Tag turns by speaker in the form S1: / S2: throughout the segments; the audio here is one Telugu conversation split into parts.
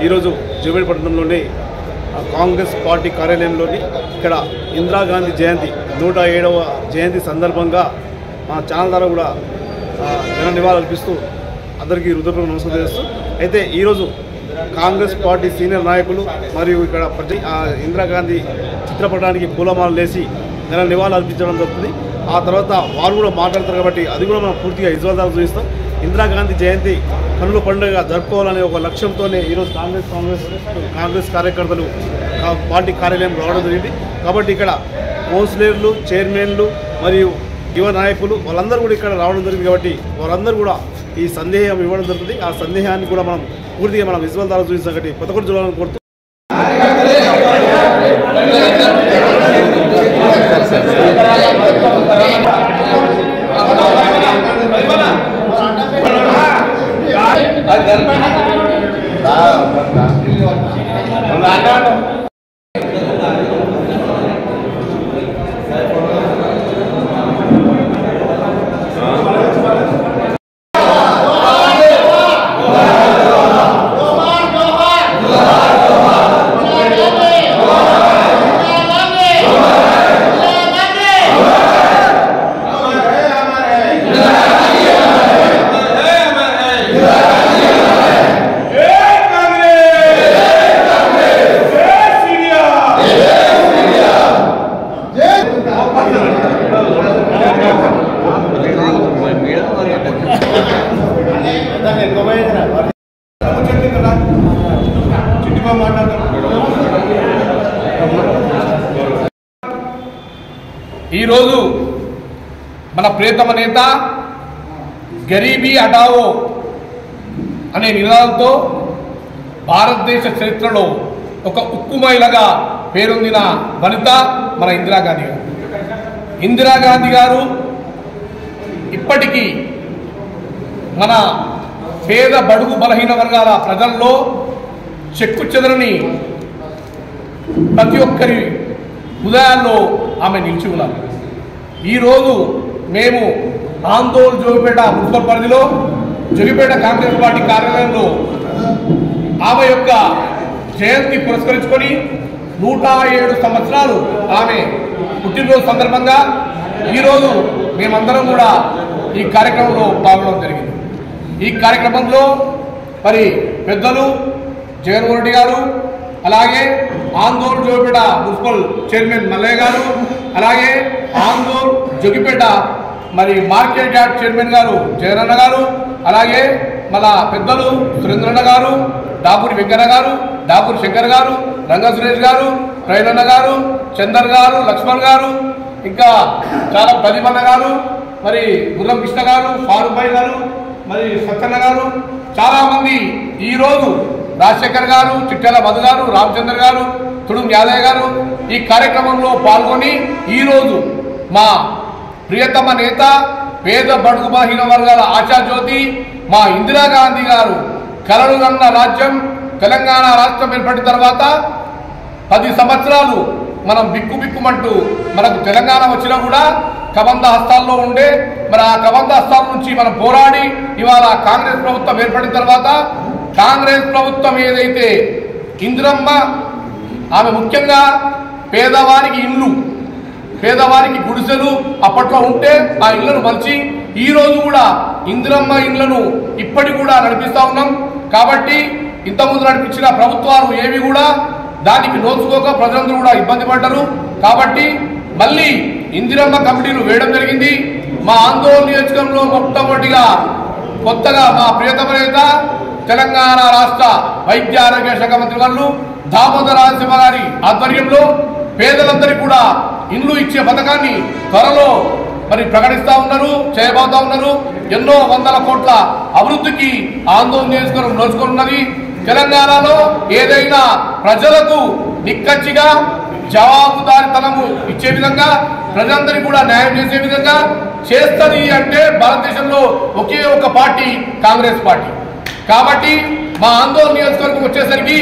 S1: ఈరోజు జూబేడిపట్నంలోని కాంగ్రెస్ పార్టీ కార్యాలయంలోని ఇక్కడ ఇందిరాగాంధీ జయంతి 107వ జయంతి సందర్భంగా మా ఛానల్ ద్వారా కూడా ఘన నివాళులు అర్పిస్తూ అందరికీ హృదయపూర్వక నమస్కారం చేస్తూ అయితే ఈరోజు కాంగ్రెస్ పార్టీ సీనియర్ నాయకులు మరియు ఇక్కడ ఇందిరాగాంధీ చిత్రపటానికి పూలమాలలు వేసి ఘన నివాళులు అర్పించడం జరుగుతుంది. ఆ తర్వాత వారు కూడా మాట్లాడతారు కాబట్టి అది కూడా మనం పూర్తిగా విజువల్గా చూపిస్తాం. ఇందిరాగాంధీ జయంతి కనుల పండుగ జరుపుకోవాలనే ఒక లక్ష్యంతోనే ఈరోజు కాంగ్రెస్ కార్యకర్తలు పార్టీ కార్యాలయం రావడం జరిగింది. కాబట్టి ఇక్కడ కౌన్సిలర్లు, చైర్మన్లు మరియు యువ నాయకులు వాళ్ళందరూ కూడా ఇక్కడ రావడం జరిగింది. కాబట్టి వారందరూ కూడా ఈ సందేహం ఇవ్వడం జరుగుతుంది. ఆ సందేహాన్ని కూడా మనం పూర్తిగా మనం విజువల్ ద్వారా చూపిస్తాం. కాబట్టి కొత్త కొత్త చూడాలని కోరుతూ
S2: ఈరోజు మన ప్రియతమ నేత గరీబీ హటావో అనే నినాదంతో భారతదేశ చరిత్రలో ఒక ఉక్కుమైలగా పేరొందిన వనిత మన ఇందిరాగాంధీ గారు. ఇందిరాగాంధీ గారు ఇప్పటికీ మన పేద బడుగు బలహీన వర్గాల ప్రజల్లో చెక్కు చెదరని ప్రతి ఒక్కరి హృదయాల్లో ఆమె నిలిచి ఉన్నారు. ఈరోజు మేము ఆందోళన జోగిపేట మున్సిపల్ పరిధిలో జోగిపేట కాంగ్రెస్ పార్టీ కార్యాలయంలో ఆమె యొక్క జయంతి పురస్కరించుకొని 107 సంవత్సరాలు ఆమె పుట్టినరోజు సందర్భంగా ఈరోజు మేమందరం కూడా ఈ కార్యక్రమంలో పాల్గొనడం జరిగింది. ఈ కార్యక్రమంలో మరి పెద్దలు జగన్మోహన్ రెడ్డి గారు, అలాగే ఆందోళన జోగిపేట మున్సిపల్ చైర్మన్ మల్లయ్య గారు, అలాగే ఆందోళన జోగిపేట మరి మార్కెట్ యార్డ్ చైర్మన్ గారు జగనన్న గారు, అలాగే మన పెద్దలు సురేంద్రన్న గారు, డాపూరి వెంకన్న గారు, డాపూరి శంకర్ గారు, రంగ సురేష్ గారు, రైనన్న గారు, చందర్ గారు, లక్ష్మణ్ గారు, ఇంకా చాలా ప్రదీపన్న గారు, మరి గుర్రం కృష్ణ గారు, ఫారూక్ భాయ్ గారు, మరి సత్యన్న గారు, చాలామంది ఈరోజు రాజశేఖర్ గారు, చిట్టెల మధు గారు, రామచంద్ర గారు, తుడుం యాదయ్య గారు ఈ కార్యక్రమంలో పాల్గొని ఈరోజు మా ప్రియతమ నేత పేద బడుగు బలహీన వర్గాల ఆశాజ్యోతి మా ఇందిరాగాంధీ గారు కలలు కన్న రాజ్యం తెలంగాణ రాష్ట్రం ఏర్పడిన తర్వాత 10 సంవత్సరాలు మనం బిక్కుబిక్కుమంటూ మనకు తెలంగాణ వచ్చినా కూడా కబంధ హస్తాల్లో ఉండే మరి ఆ కబంధ హస్తాల నుంచి మనం పోరాడి ఇవాళ కాంగ్రెస్ ప్రభుత్వం ఏర్పడిన తర్వాత కాంగ్రెస్ ప్రభుత్వం ఏదైతే ఇందిరమ్మ ఆమె ముఖ్యంగా పేదవారికి ఇళ్ళు, పేదవారికి గుడిసెలు అప్పట్లో ఉంటే ఆ ఇళ్లను మలిచి ఈరోజు కూడా ఇందిరమ్మ ఇళ్లను ఇప్పటికి కూడా నడిపిస్తూ ఉన్నాం. కాబట్టి ఇంతకుముందు నడిపించిన ప్రభుత్వాలు ఏవి కూడా దానికి నోచుకోక ప్రజలందరూ కూడా ఇబ్బంది పడ్డారు. కాబట్టి మళ్ళీ ఇందిరమ్మ కమిటీలు వేయడం జరిగింది. మా ఆందోళన నియోజకవర్గంలో మొట్టమొదటిగా కొత్తగా మా ప్రియతమ నేత తెలంగాణ రాష్ట్ర వైద్య ఆరోగ్య శాఖ మంత్రి గారు దామోదర రాజసింహ గారి ఆధ్వర్యంలో పేదలందరికీ కూడా ఇండ్లు ఇచ్చే పథకాన్ని త్వరలో మరి ప్రకటిస్తూ ఉన్నారు, చేయబోతా ఉన్నారు. ఎన్నో వందల కోట్ల అభివృద్ధికి ఆందోళన నియోజకవర్గం నోచుకున్నది. తెలంగాణలో ఏదైనా ప్రజలకు నిక్కచ్చిగా జవాబుదారితనము ఇచ్చే విధంగా ప్రజలందరికీ కూడా న్యాయం చేసే విధంగా చేస్తుంది అంటే భారతదేశంలో ఒకే ఒక పార్టీ కాంగ్రెస్ పార్టీ. కాబట్టి మా ఆందోళన నియోజకవర్గం వచ్చేసరికి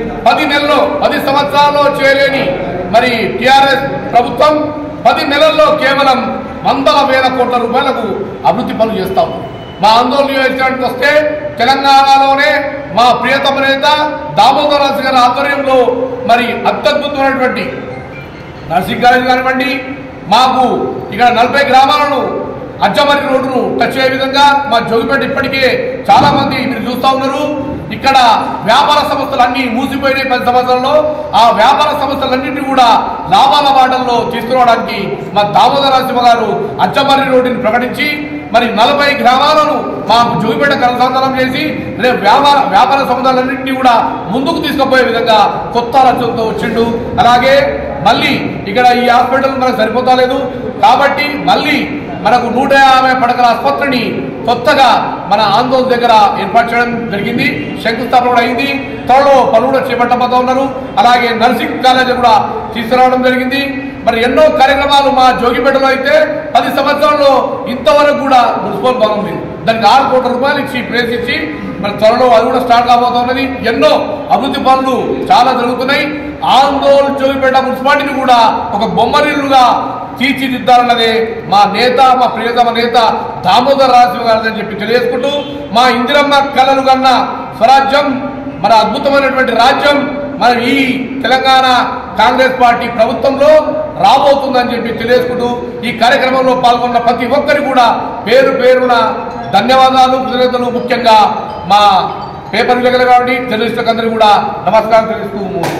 S2: 10 సంవత్సరాల్లో చేయలేని మరి టిఆర్ఎస్ ప్రభుత్వం 10 నెలల్లో కేవలం 100,000 కోట్ల రూపాయలకు అభివృద్ధి పనులు చేస్తాము. మా ఆందోళన నియోజకవర్గానికి వస్తే తెలంగాణలోనే మా ప్రియతమ నేత దామోదర్ రాజు గారి ఆధ్వర్యంలో మరి అత్యద్భుతమైనటువంటి నర్సింగ్ కాలేజ్ కానివ్వండి, మాకు ఇక్కడ 40 గ్రామాలను అజ్జమరి రోడ్డును టచ్ అయ్యే విధంగా మా జోగిపేట ఇప్పటికే చాలా మంది మీరు చూస్తూ ఉన్నారు. ఇక్కడ వ్యాపార సంస్థలు అన్ని మూసిపోయినాయి 10 సంవత్సరాల్లో. ఆ వ్యాపార సంస్థలన్నింటినీ కూడా లాభాల బాటల్లో తీసుకురావడానికి మా దామోదర నరసింహ గారు అజ్జమరి రోడ్డుని ప్రకటించి మరి 40 గ్రామాలను మాకు జోగిపేట కనుసంధానం చేసి రేపు వ్యాపార సముదాయాలన్నింటినీ కూడా ముందుకు తీసుకుపోయే విధంగా కొత్త రచనతో వచ్చిండు. అలాగే మళ్ళీ ఇక్కడ ఈ హాస్పిటల్ మనకు సరిపోతా లేదు కాబట్టి మళ్ళీ మనకు 150 పడకల ఆసుపత్రిని కొత్తగా మన ఆందోళన దగ్గర ఏర్పాటు చేయడం జరిగింది. శంకుస్థాపన కూడా అయింది. త్వరలో పనులు కూడా చేపట్టబోతా ఉన్నారు. అలాగే నర్సింగ్ కాలేజ్ కూడా తీసుకురావడం జరిగింది. మరి ఎన్నో కార్యక్రమాలు మా జోగిపేటలో అయితే 10 సంవత్సరాల్లో ఇంతవరకు కూడా మున్సిపల్ భవనం ఉంది. దానికి 6 కోట్ల రూపాయలు ఇచ్చి ప్లేస్ ఇచ్చి మరి త్వరలో అది కూడా స్టార్ట్ కాబోతున్నది. ఎన్నో అభివృద్ధి పనులు చాలా జరుగుతున్నాయి. ఆందోళన జోగిపేట మున్సిపాలిటీని కూడా ఒక బొమ్మరిల్లుగా తీర్చిదిద్దాలన్నదే మా నేత, మా ప్రియతమ నేత దామోదర్ రాజు గారు అని చెప్పి తెలియజేసుకుంటూ మా ఇందిరమ్మ కళలు కన్న స్వరాజ్యం మన అద్భుతమైనటువంటి రాజ్యం మన ఈ తెలంగాణ కాంగ్రెస్ పార్టీ ప్రభుత్వంలో రాబోతుందని చెప్పి తెలియజేసుకుంటూ ఈ కార్యక్రమంలో పాల్గొన్న ప్రతి ఒక్కరికి కూడా పేరు పేరున ధన్యవాదాలు, కృతజ్ఞతలు. ముఖ్యంగా మా పేపర్ విలేకరులు కాబట్టి జర్నలిస్టులకు అందరికీ కూడా నమస్కారం తెలుస్తూ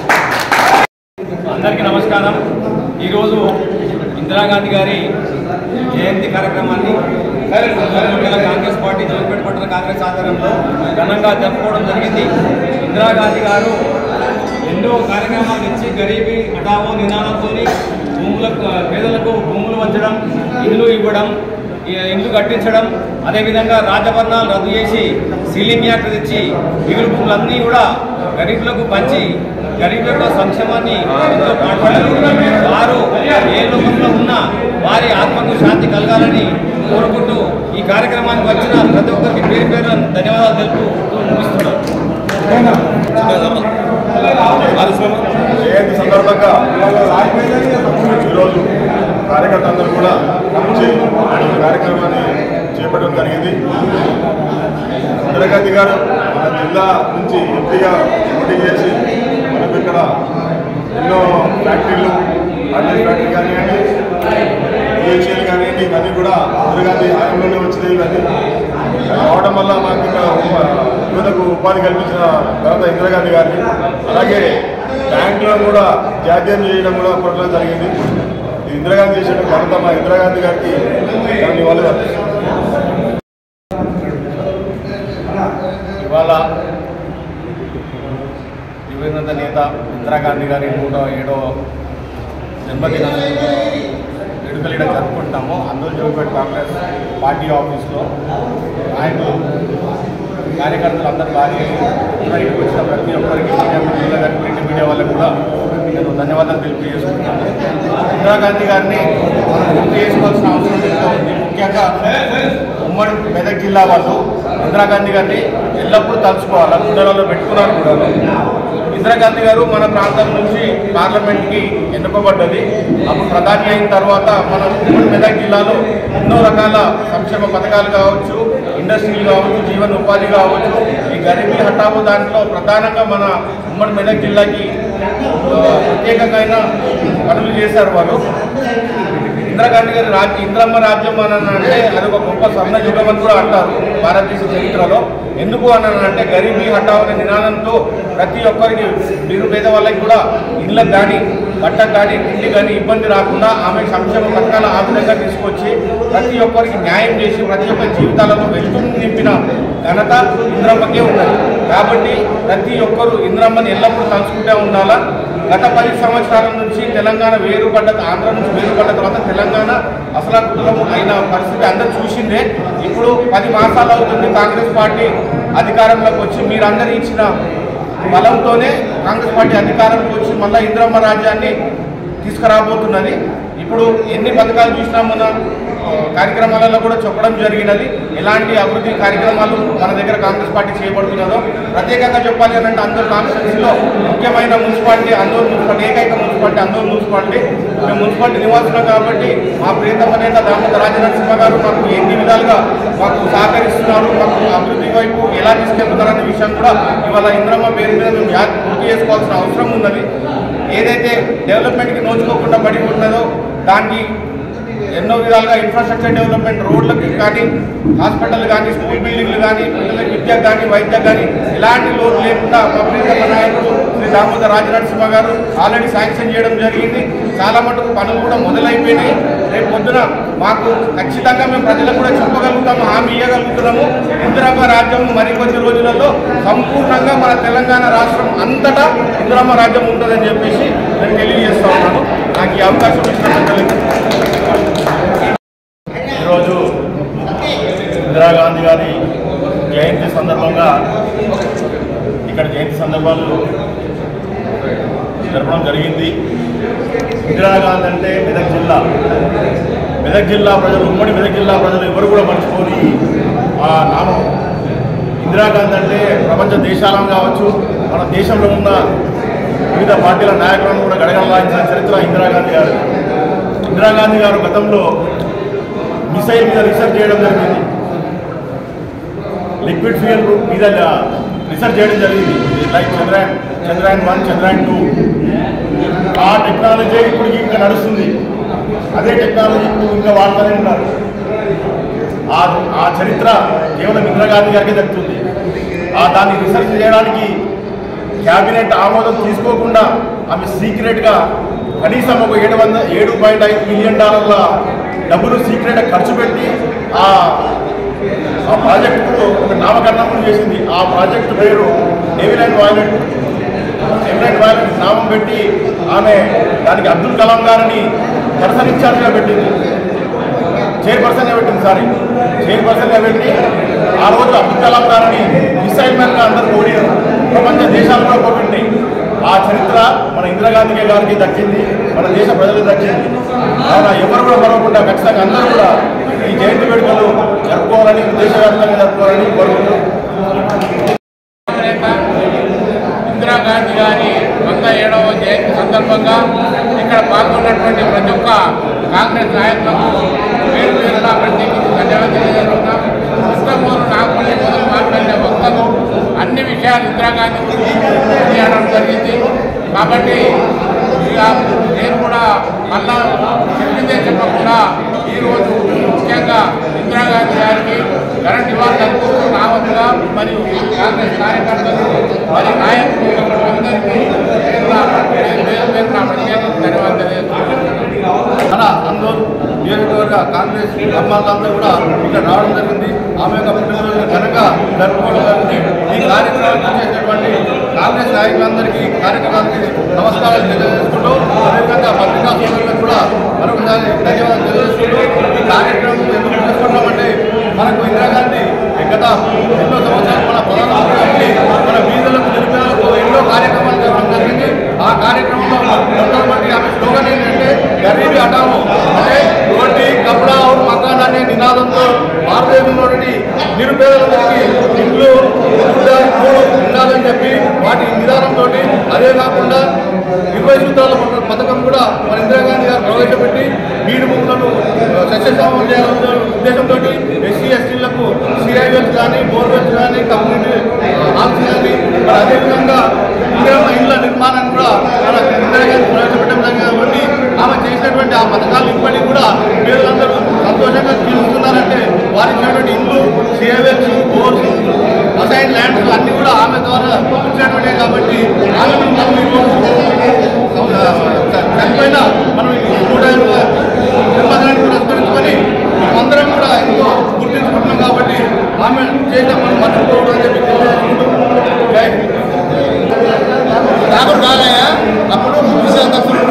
S3: అందరికీ నమస్కారం. ఈరోజు ఇందిరాగాంధీ గారి జయంతి కార్యక్రమాన్ని కాంగ్రెస్ పార్టీ జోగిపేట పట్టణ కాంగ్రెస్ ఆధ్వర్యంలో ఘనంగా జరుపుకోవడం జరిగింది. ఇందిరాగాంధీ గారు ఎన్నో కార్యక్రమాలు ఇచ్చి గరీబీ హఠావో నినాదంతో పేదలకు భూములు వంచడం, ఇల్లు ఇవ్వడం, ఇల్లు కట్టించడం, అదేవిధంగా రాజభరణాలు రద్దు చేసి సీలింగ్ యాక్ట్ తెచ్చి మిగులు భూములన్నీ కూడా గరీబులకు పంచి గరీబ్ యొక్క సంక్షేమాన్ని ఎంతో పాటుపడారు. వారు ఏ లోకంలో ఉన్నా వారి ఆత్మకు శాంతి కలగాలని కోరుకుంటూ ఈ కార్యక్రమానికి వచ్చిన ప్రతి ఒక్కరికి పేరు పేరు ధన్యవాదాలు తెలుపుతూ ముగిస్తున్నారు.
S4: జయంతి సందర్భంగా ఈరోజు కార్యకర్తలందరూ కూడా కార్యక్రమాన్ని చేపట్టడం జరిగింది. ఇందిరాగాంధీ గారు మన జిల్లా నుంచి ఎంపీగా పోటీ చేసి మనకు ఇక్కడ ఎన్నో ఫ్యాక్టరీలు, ఆర్డినరీ ఫ్యాక్టరీ కానివ్వండి, ఈహెచ్ఎల్ కానివ్వండి, ఇవన్నీ కూడా ఇందిరాగాంధీ హయాంలోనే వచ్చినాయి. ఇవన్నీ రావడం వల్ల మాకు ఇక్కడ యువతకు ఉపాధి కల్పించిన ఘనత ఇందిరాగాంధీ గారిని, అలాగే బ్యాంకులను కూడా జాతీయం చేయడం కూడా అప్పట్లో జరిగింది. ఇందిరాగాంధీ చేసిన ఘనత మా ఇందిరాగాంధీ గారికి దానివల్ల
S1: ఇవాళ దివంగత నేత ఇందిరాగాంధీ గారి 107వ జన్మదిన వేడుకలు ఇక్కడ జరుపుకుంటున్నాము. ఆందోళన జోగిపేట కాంగ్రెస్ పార్టీ ఆఫీస్లో నాయకులు, కార్యకర్తలు అందరూ భారీ ఇక్కడికి వచ్చిన ప్రతి ఒక్కరికి మీడియా మిత్రుల గారి ప్రింట్ మీడియా వాళ్ళకు కూడా నేను ధన్యవాదాలు తెలియజేసుకుంటున్నాను. ఇందిరాగాంధీ గారిని మనం గుర్తు చేసుకోవాల్సిన అవసరం ఎంతో ఉంది. ముఖ్యంగా ఉమ్మడి మెదక్ జిల్లా వాళ్ళు ఇందిరాగాంధీ గారిని ఎల్లప్పుడూ తలుచుకోవాలి, గుండెలలో పెట్టుకున్నారు కూడా. ఇందిరాగాంధీ గారు మన ప్రాంతం నుంచి పార్లమెంట్కి ఎన్నుకోబడ్డది. అప్పుడు ప్రధాని అయిన తర్వాత మన ఉమ్మడి మెదక్ జిల్లాలో ఎన్నో రకాల సంక్షేమ పథకాలు కావచ్చు, ఇండస్ట్రీలు కావచ్చు, జీవన ఉపాధి కావచ్చు, ఈ గరీబీ హఠావో దాంట్లో ప్రధానంగా మన ఉమ్మడి మెదక్ జిల్లాకి ప్రత్యేకంగా పనులు చేశారు వాళ్ళు. ఇందిరాగాంధీ గారి ఇంద్రమ్మ రాజ్యం అని అంటే అది ఒక గొప్ప స్వర్ణ యుగం అని కూడా అంటారు భారతదేశ చరిత్రలో. ఎందుకు అని అంటే గరీబీ హఠావో అనే నినాదంతో ప్రతి ఒక్కరికి పేద వాళ్ళకి కూడా ఇళ్ళకు కానీ, బట్టకు కానీ, తిండి కానీ ఇబ్బంది రాకుండా ఆమె సంక్షేమ పథకాల ఆ విధంగా తీసుకొచ్చి ప్రతి ఒక్కరికి న్యాయం చేసి ప్రతి ఒక్కరి జీవితాలలో వెలుతురు నింపిన ఘనత ఇంద్రమ్మకే ఉన్నది. కాబట్టి ప్రతి ఒక్కరూ ఇంద్రమ్మని ఎల్లప్పుడూ తలుచుకుంటూ ఉండాలా. గత 10 సంవత్సరాల నుంచి తెలంగాణ వేరుపడ్డ, ఆంధ్ర నుంచి వేరుపడ్డ తర్వాత తెలంగాణ అసలాకులం అయిన పరిస్థితి అందరూ చూసిందే. ఇప్పుడు 10 మాసాలు అవుతుంది కాంగ్రెస్ పార్టీ అధికారంలోకి వచ్చి. మీరందరూ ఇచ్చిన బలంతోనే కాంగ్రెస్ పార్టీ అధికారంలోకి వచ్చి మళ్ళీ ఇంద్రమ్మ రాజ్యాన్ని
S5: తీసుకురాబోతున్నది. ఇప్పుడు ఎన్ని పథకాలు చూసినా మన కార్యక్రమాలలో కూడా చెప్పడం జరిగినది. ఎలాంటి అభివృద్ధి కార్యక్రమాలు మన దగ్గర కాంగ్రెస్ పార్టీ చేయబడుతున్నదో ప్రత్యేకంగా చెప్పాలి అని అంటే అందరూ కాన్స్టిట్యూన్సీలో ముఖ్యమైన మున్సిపాలిటీ అందరూ మున్సిపాలిటీ, ఏకైక మున్సిపాలిటీ అందరూ మున్సిపాలిటీ. మేము మున్సిపాలిటీ నివాసులం కాబట్టి మా ప్రియతమ నేత దామోదర రాజనరసింహ గారు మాకు ఎన్ని విధాలుగా మాకు సహకరిస్తున్నారు, మాకు అభివృద్ధి వైపు ఎలా తీసుకెళ్తున్నారనే విషయం కూడా ఇవాళ ఇంద్రమ్మ పేరు మీద మేము గుర్తు చేసుకోవాల్సిన అవసరం ఉన్నది. ఏదైతే డెవలప్మెంట్కి నోచుకోకుండా పడి ఉన్నదో దానికి ఎన్నో విధాలుగా ఇన్ఫ్రాస్ట్రక్చర్ డెవలప్మెంట్, రోడ్లకి కానీ, హాస్పిటల్ కానీ, స్కూల్ బిల్డింగ్లు కానీ, పిల్లలకి విద్యకు కానీ, వైద్యం కానీ ఎలాంటి లోటు లేకుండా మా ప్రియతమ నాయకుడు శ్రీ దామోదర రాజనరసింహ గారు ఆల్రెడీ శాంక్షన్ చేయడం జరిగింది. చాలా మటుకు పనులు కూడా మొదలైపోయినాయి. రేపు పొద్దున మాకు ఖచ్చితంగా మేము ప్రజలకు కూడా చెప్పగలుగుతాము, హామీ ఇవ్వగలుగుతున్నాము. ఇందిరమ్మ రాజ్యం మరికొద్ది రోజులలో సంపూర్ణంగా మన తెలంగాణ రాష్ట్రం అంతటా ఇందిరమ్మ రాజ్యం ఉంటుందని చెప్పేసి నేను తెలియజేస్తా ఉన్నాను. నాకు ఈ అవకాశం ఇచ్చినందుకు
S4: ఈరోజు ఇందిరాగాంధీ గారి జయంతి సందర్భంగా ఇక్కడ జయంతి సందర్భాలు జరపడం జరిగింది. ఇందిరాగాంధీ అంటే మెదక్ జిల్లా ప్రజలు, ఉమ్మడి మెదక్ జిల్లా ప్రజలు ఎవరు కూడా మర్చిపోని ఆ నామం. ఇందిరాగాంధీ అంటే ప్రపంచ దేశాలను కావచ్చు, మన దేశంలో ఉన్న వివిధ పార్టీల నాయకులను కూడా గడగడలాయించిన చరిత్ర ఇందిరాగాంధీ గారు గతంలో మిసైల్ మీద రీసెర్చ్ చేయడం జరిగింది, లిక్విడ్ ఫ్యూయల్ మీద రీసెర్చ్ చేయడం జరిగింది. లైక్ చంద్రయాన్ 1, చంద్రయాన్ 2. ఆ టెక్నాలజీ ఇప్పటికి ఇంకా నడుస్తుంది. అదే టెక్నాలజీ ఇప్పుడు ఇంకా వాడుతూనే ఉన్నారు. ఆ చరిత్ర కేవలం ఇందిరాగాంధీ గారికి దక్కుతుంది. దాన్ని రీసెర్చ్ చేయడానికి క్యాబినెట్ ఆమోదం తీసుకోకుండా ఆమె సీక్రెట్గా కనీసం ఒక $7.5 మిలియన్ డబ్బులు సీక్రెట్గా ఖర్చు పెట్టి ఆ ప్రాజెక్టుకు ఒక నామకరణం చేసింది. ఆ ప్రాజెక్టు పేరు నేవిల్ వాయిలెట్ నామం పెట్టి ఆమె దానికి అబ్దుల్ కలాం గారిని పర్సన్ ఇన్ఛార్జ్గా పెట్టింది, చైర్పర్సన్గా పెట్టి ఆ రోజు అబ్దుల్ కలాం గారిని మిసైల్ మ్యాన్గా అందరూ ఓడినారు. ప్రపంచ దేశాలలో పోగొట్టినాయి. ఆ చరిత్ర మన ఇందిరాగాంధీ గారికి దక్కింది, మన దేశ ప్రజలకు దక్కింది. కావున ఎవరు కూడా మరవకుండా ఖచ్చితంగా అందరూ కూడా ఈ జయంతి వేడుకలు జరుపుకోవాలని, దేశవ్యాప్తంగా జరుపుకోవాలని కోరుకుంటున్నాం.
S2: ఇందిరాగాంధీ గారి 107వ జయంతి సందర్భంగా ఇక్కడ పాల్గొన్నటువంటి ప్రతి ఒక్క కాంగ్రెస్ నాయకులకు పేరు పేరున ప్రత్యేకించి ధన్యవాదాలు తెలియజేస్తున్నాం. కృష్ణమూరు నాగపల్లి మొదలు మాట్లాడిన వక్తలు అన్ని విషయాలు ఇందిరాగాంధీ గురించి తెలియడం జరిగింది. కాబట్టి నేను కూడా మళ్ళా చెప్పిందే చెప్పకుండా ఈరోజు ముఖ్యంగా ఇందిరాగాంధీ గారికి ఘన నివాళులు అర్పిస్తూ రావచ్చుగా మరియు కాంగ్రెస్ కార్యకర్తలు మరి నాయకులు అందరికీ ప్రత్యేక ధన్యవాదాలు తెలియజేస్తున్నాను.
S5: మన అందరూ నియోజకవర్గ కాంగ్రెస్ అమ్మాలంతా కూడా ఇక్కడ రావడం జరిగింది. ఆమె యొక్క పుట్టినరోజు ఘనంగా జరుపుకోవడం జరిగింది. ఈ కార్యక్రమాన్ని చేసినటువంటి కాంగ్రెస్ నాయకులందరికీ, కార్యకర్తలందరికీ నమస్కారాలు తెలియజేసుకుంటూ, అదేవిధంగా పత్రికా సోదరులకు కూడా మరొకసారి ధన్యవాదాలు తెలియజేసుకుంటూ, ఈ కార్యక్రమం ఎందుకు చేసుకుంటామంటే మనకు ఇందిరాగాంధీ గత ఎన్నో సంవత్సరాలు మన ప్రధానమంత్రి మన వీధులకు, నిరుపేదలకు ఎన్నో కార్యక్రమాలు జరగడం జరిగింది. ఆ కార్యక్రమంలో మొట్టమొదటి ఆమె స్లోగన్ ఏంటంటే గరీబీ హటావో, అంటే రోటీ కపడా మకాన్ అనే నినాదంతో భారతదేశంలోని నిరుపేదలందరికీ ఇల్లు ఉండాలని చెప్పి వాటి విధానంతో, అదే కాకుండా 20 సూత్రాల పథకం కూడా మన ఇందిరాగాంధీ గారు ప్రవేశపెట్టి బీడు భూములను సస్యశ్యామం చేయాలనే ఉద్దేశంతో ఎస్సీ ఎస్టీలకు సిఐవెల్స్ కానీ, బోర్వెల్స్ కానీ, కమ్యూనిటీ హాల్స్ కానీ, మరి అదేవిధంగా ఇళ్ల నిర్మాణాన్ని కూడా మన ఇందిరాగాంధీ ప్రవేశపెట్టడం జరిగింది. కాబట్టి ఆమె చేసినటువంటి ఆ పథకాలు ఇప్పటికీ కూడా పేదలందరూ సంతోషంగా జీవిస్తున్నారంటే వారికి ఇచ్చినటువంటి ఇల్లు, సిఐవెల్స్, బోర్స్, అసైన్ ల్యాండ్స్ అన్నీ కూడా ఆమె ద్వారా ఇచ్చినటువంటివి. కాబట్టి ఆమె చనిపోయిన మనం 150వ జన్మదినాన్ని పురస్కరించుకొని అందరం కూడా ఎంతో గుర్తించుకుంటున్నాం. కాబట్టి ఆమె చేసిన మనం మర్చిపోవడం అని చెప్పి తెలియజేసుకుంటూ రాహుల్ రాలయ్య అప్పుడు 30%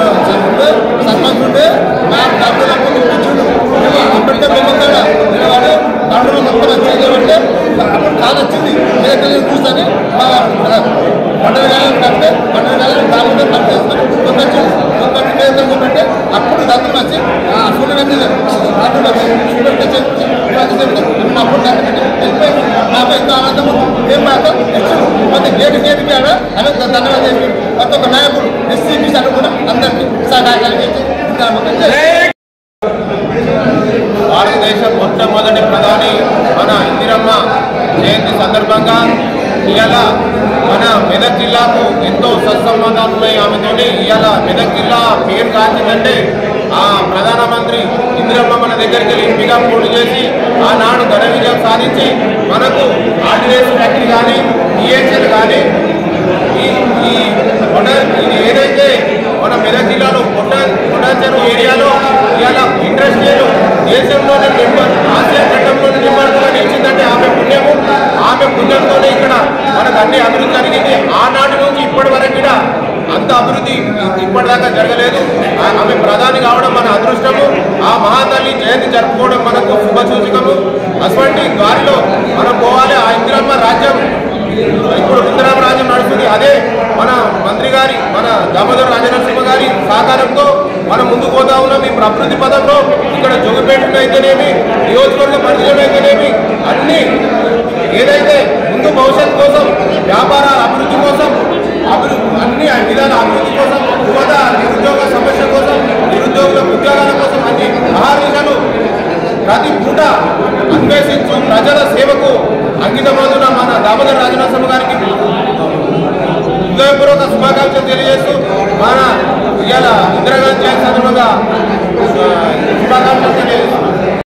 S5: శుభాకాంక్షలు భారతదేశ మొట్టమొదటి ప్రధాని మన ఇందిరమ్మ జయంతి సందర్భంగా ఇవాళ మన మెదక్ జిల్లాకు ఎంతో సత్సంబంధాలు ఉన్నాయి ఆమెతోటి. ఇవాళ మెదక్ జిల్లా పేరు కాల్చిందంటే ఆ ప్రధానమంత్రి ఇందిరమ్మ మన దగ్గరికి వెళ్ళి ఎంపీగా పోటీ చేసి ఆనాడు ఘన విజయం సాధించి మనకు ఆర్డినెన్స్ ఫ్యాక్టరీ కానీ ఈహెచ్ఎల్ కానీ ఈ ఏదైతే మన మెదక్ జిల్లాలో పొటాన్చెరు ఏరియాలో ఇవాళ ఇండస్ట్రియల్ దేశంలోనే ఆసియా ఖండంలోనే నెంబర్గా నిలిచిందంటే ఆమె పుణ్యంతోనే ఇక్కడ మనకు అన్ని అభివృద్ధి జరిగింది. ఆనాటి నుంచి ఇప్పటి వరకు కూడా అంత అభివృద్ధి ఇప్పటిదాకా జరగలేదు. ఆమె ప్రధాని కావడం మన అదృష్టము. ఆ మహాతల్లి జయంతి జరుపుకోవడం మనకు శుభసూచకము. అటువంటి గారిలో మనం పోవాలి. ఆ ఇందిరమ్మ రాజ్యం ఇప్పుడు ఇందిరమ్మ రాజ్యం నడుస్తుంది. అదే మన మంత్రి గారి మన దామోదర్ రాజనరసింహ గారి సహకారంతో మనం ముందుకు పోతా ఉన్నాం. ఈ అభివృద్ధి పదంలో ఇక్కడ జోగిపేట అయితేనేమి, నియోజకవర్గ పరిధిలో అయితేనేమి అన్ని ఏదైతే ముందు భవిష్యత్తు కోసం, వ్యాపారాల అభివృద్ధి కోసం, అన్ని విధాల అభివృద్ధి కోసం, యువత నిరుద్యోగ సమస్య కోసం, నిరుద్యోగుల ఉద్యోగాల కోసం అన్ని ఆహారాలు ప్రతి పూట అన్వేషించు ప్రజల సేవకు అంకితమవుతున్న మన దామోదర్ రాజనరసింహ గారికి హృదయపూర్వక శుభాకాంక్షలు తెలియజేస్తూ మన ఇవాళ ఇందిరాగాంధీ జయంతి సందర్భంగా